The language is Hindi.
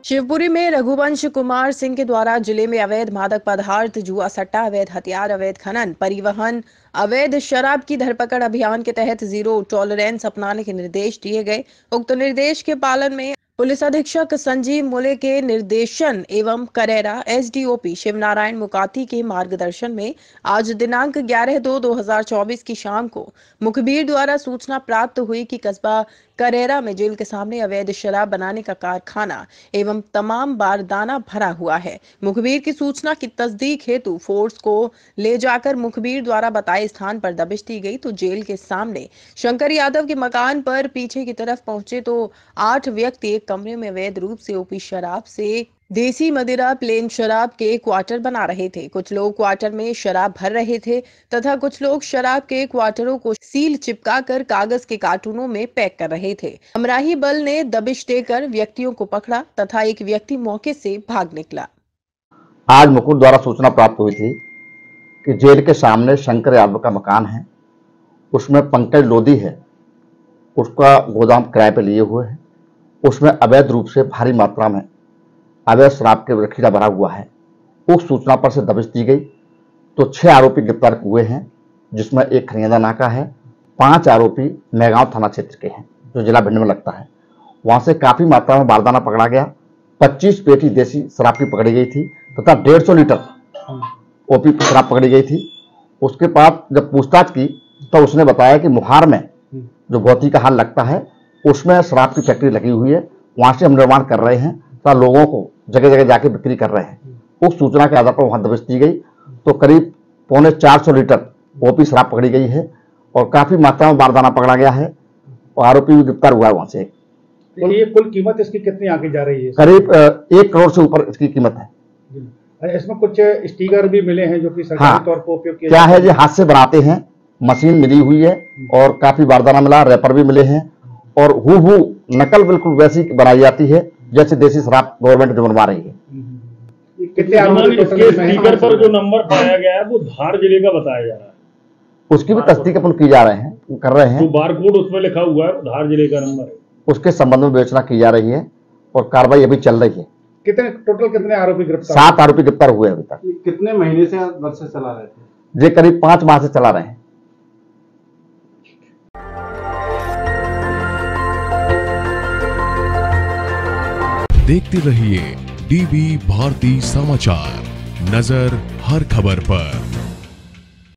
शिवपुरी में रघुवंश कुमार सिंह के द्वारा जिले में अवैध मादक पदार्थ, जुआ सट्टा, अवैध हथियार, अवैध खनन, परिवहन, अवैध शराब की धरपकड़ अभियान के तहत जीरो टॉलरेंस अपनाने के निर्देश दिए गए। उक्त निर्देश के पालन में पुलिस अधीक्षक संजीव मुले के निर्देशन एवं करेरा एसडीओपी शिवनारायण मुकाती के मार्गदर्शन में आज दिनांक 11/2/2024 की शाम को मुखबिर द्वारा सूचना प्राप्त हुई कि कस्बा करेरा में जेल के सामने अवैध शराब बनाने का कारखाना एवं तमाम बारदाना भरा हुआ है। मुखबिर की सूचना की तस्दीक हेतु फोर्स को ले जाकर मुखबिर द्वारा बताए स्थान पर दबिश दी गई तो जेल के सामने शंकर यादव के मकान पर पीछे की तरफ पहुंचे तो 8 व्यक्ति एक कमरे में अवैध रूप से ओपी शराब से देसी मदिरा, प्लेन शराब के क्वार्टर बना रहे थे। कुछ लोग क्वार्टर में शराब भर रहे थे तथा कुछ लोग शराब के क्वार्टरों को सील चिपकाकर कागज के कार्टूनों में पैक कर रहे थे। अमराही बल ने दबिश देकर व्यक्तियों को पकड़ा तथा एक व्यक्ति मौके से भाग निकला। आज मुकुल द्वारा सूचना प्राप्त हुई थी कि जेल के सामने शंकर यादव का मकान है, उसमें पंकज लोधी है, उसका गोदाम किराए पे लिए हुए है, उसमें अवैध रूप से भारी मात्रा में अवैध शराब के रखीला भरा हुआ है। उस सूचना पर से दबिश दी गई तो 6 आरोपी गिरफ्तार हुए हैं, जिसमें एक खनियादा नाका है। 5 आरोपी मेगांव थाना क्षेत्र के हैं जो जिला भिंड में लगता है। वहां से काफी मात्रा में बारदाना पकड़ा गया। 25 पेटी देसी शराब की पकड़ी गई थी तथा 150 लीटर ओपी शराब पकड़ी गई थी। उसके बाद जब पूछताछ की तो उसने बताया कि मुहार में जो भौती का हाल लगता है उसमें शराब की फैक्ट्री लगी हुई है, वहां से हम निर्माण कर रहे हैं तथा लोगों को जगह जगह जाके बिक्री कर रहे हैं। उस सूचना के आधार पर वहां दबिश दी गई तो करीब 450 लीटर ओपी शराब पकड़ी गई है और काफी मात्रा में बारदाना पकड़ा गया है और आरोपी भी गिरफ्तार हुआ है वहां से। ये कुल कीमत इसकी कितनी आगे जा रही है? करीब 1 करोड़ से ऊपर इसकी कीमत है। इसमें कुछ स्टिकर भी मिले हैं जो कि सरकारी तौर पर उपयोग किए क्या है जी, हाथ से बनाते हैं, मशीन मिली हुई है और काफी बारदाना मिला, रैपर भी मिले हैं और हूबहू नकल बिल्कुल वैसी बनाई जाती है जैसे देसी शराब गवर्नमेंट जो बनवा रही है। इसके स्टिकर पर जो नंबर पाया गया है वो धार जिले का बताया जा रहा है, उसकी भी तस्दीक अपन की जा रहे हैं, कर रहे हैं। जो बारकोड उसमें लिखा हुआ है धार जिले का नंबर है, उसके संबंध में विवेचना की जा रही है और कार्रवाई अभी चल रही है। कितने आरोपी गिरफ्तार? 7 आरोपी गिरफ्तार हुए अभी तक। कितने महीने से वर्ष से चला रहे थे? ये करीब 5 माह से चला रहे हैं। देखते रहिए डीबी भारती समाचार, नजर हर खबर पर।